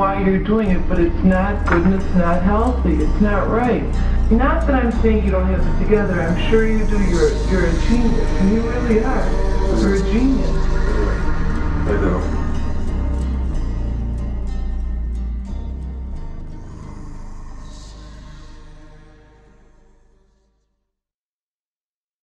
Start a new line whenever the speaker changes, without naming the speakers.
why you're doing it, but it's not good and it's not healthy. It's not right. Not that I'm saying you don't have it together. I'm sure you do. You're a genius, and you really are. You're a genius.
I know.